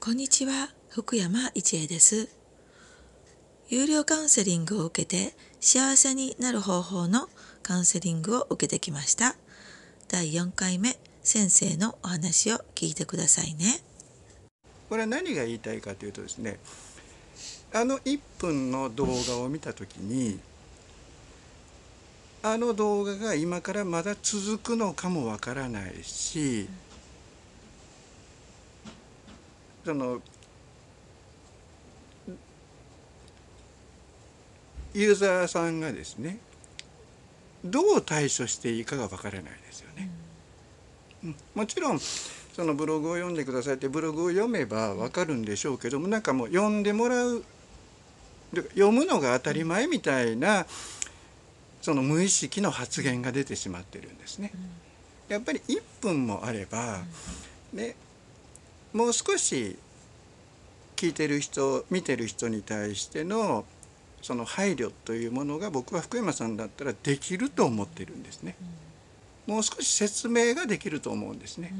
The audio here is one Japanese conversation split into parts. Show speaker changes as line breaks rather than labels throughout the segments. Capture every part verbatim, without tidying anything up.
こんにちは、福山一恵です。有料カウンセリングを受けて幸せになる方法のカウンセリングを受けてきました。だいよんかいめ、先生のお話を聞いてくださいね。
これは何が言いたいかというとですね、あのいっぷんの動画を見たときに、あの動画が今からまだ続くのかもわからないし、そのユーザーさんがですね、どう対処していいかがわからないですよね。うん、もちろんそのブログを読んでくださいってブログを読めばわかるんでしょうけども、なんかもう読んでもらう、読むのが当たり前みたいなその無意識の発言が出てしまってるんですね。やっぱりいっぷんもあれば、ね、もう少し聞いてる人見てる人に対してのその配慮というものが僕は福山さんだったらできると思ってるんですね。もう少し説明ができると思うんですね。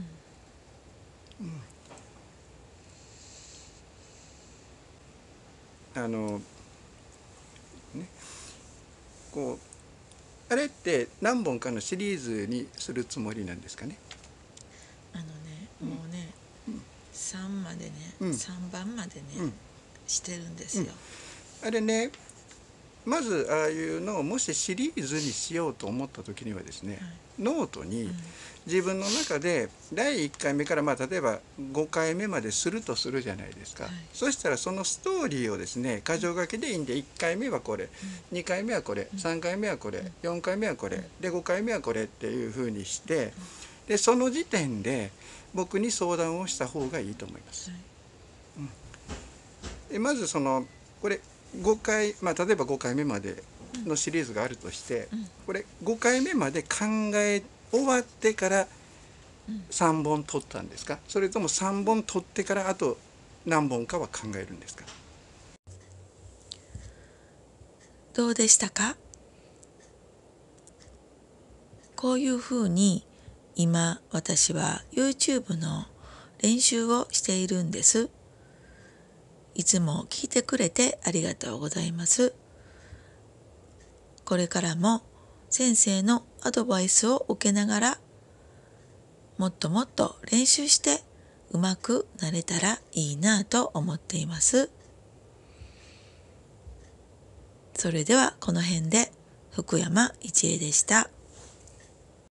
うん、あのね、こうあれって何本かのシリーズにするつもりなんですかね。
あのね、もうね、うん、さんまでね、
うん、
さんばんまでね、うん、してるんですよ。
うん、あれね、まずああいうのをもしシリーズにしようと思った時にはですね、はい、ノートに自分の中でだいいっかいめから、まあ、例えばごかいめまでするとするじゃないですか、はい、そしたらそのストーリーをですね箇条書きでいいんでいっかいめはこれ、うん、にかいめはこれ、さんかいめはこれ、うん、よんかいめはこれ、うん、でごかいめはこれっていうふうにして、でその時点で僕に相談をした方がいいと思います。はい、うん、でまずそのこれごかい、まあ、例えばごかいめまでのシリーズがあるとして、うん、これごかいめまで考え終わってからさんぼん取ったんですか、それともさんぼん取ってからあと何本かは考えるんですか。
どうでしたか？こういうふうに今私は YouTube の練習をしているんです。いつも聞いてくれてありがとうございます。これからも先生のアドバイスを受けながらもっともっと練習してうまくなれたらいいなと思っています。それではこの辺で福山一恵でした。